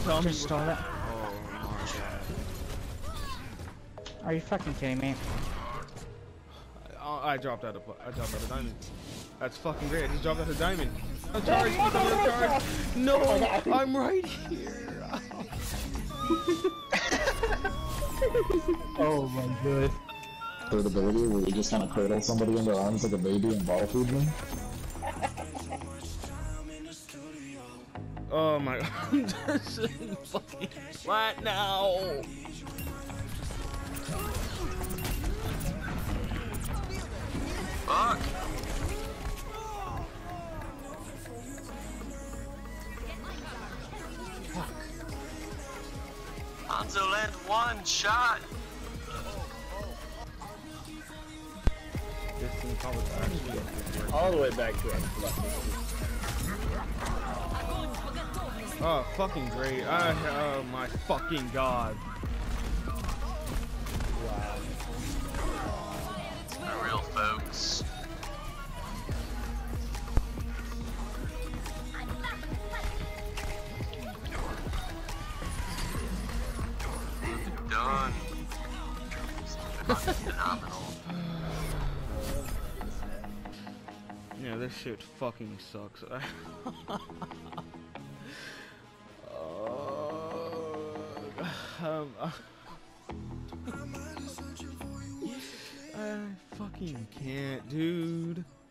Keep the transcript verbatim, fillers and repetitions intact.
Tell me. Just stole it. Oh my god. Are you fucking kidding me? I, I dropped out of I dropped out of diamond. That's fucking great. I just dropped out of diamond. I'm charged. I'm charged. No, I'm right here. Oh my god. Third ability where you just kind of cradle somebody in their arms like a baby and bottle feed them. Oh my god. I'm just fucking flat now. Fuck. Fuck. Hanzo land one shot. All the way back to it. Oh, fucking great. I, oh my fucking god. Wow. For real, folks. Done. Phenomenal. Yeah, this shit fucking sucks. Oh, um, uh, I fucking can't, dude.